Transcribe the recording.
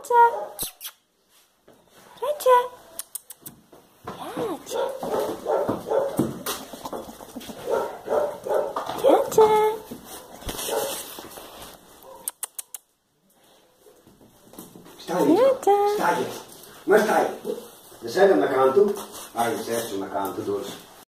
Piace? Piace? Piace? Piace? Stai, stai, maar stai. We zijn aan de kant toe. Ah, je zegt aan de kant toe, dus.